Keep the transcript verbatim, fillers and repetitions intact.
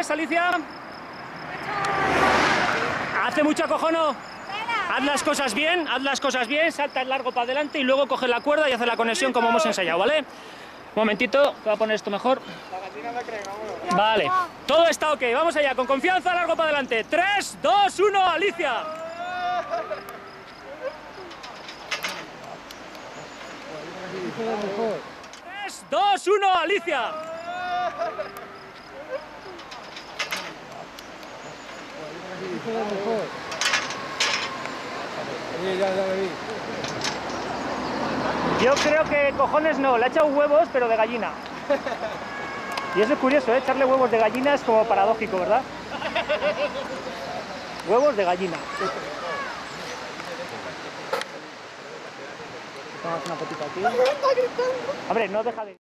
ves, Alicia? ¿Hace mucho acojono? Haz las cosas bien, haz las cosas bien, salta el largo para adelante y luego coge la cuerda y hace la conexión como hemos ensayado, ¿vale? Un momentito, voy a poner esto mejor. Vale, todo está ok, vamos allá, con confianza, largo para adelante. tres, dos, uno, Alicia. tres, dos, uno, Alicia. Yo creo que cojones no, le ha echado huevos, pero de gallina. Y eso es curioso, ¿eh? Echarle huevos de gallina es como paradójico, ¿verdad? Huevos de gallina. Vamos a hacer una fotito aquí. Hombre, no deja de...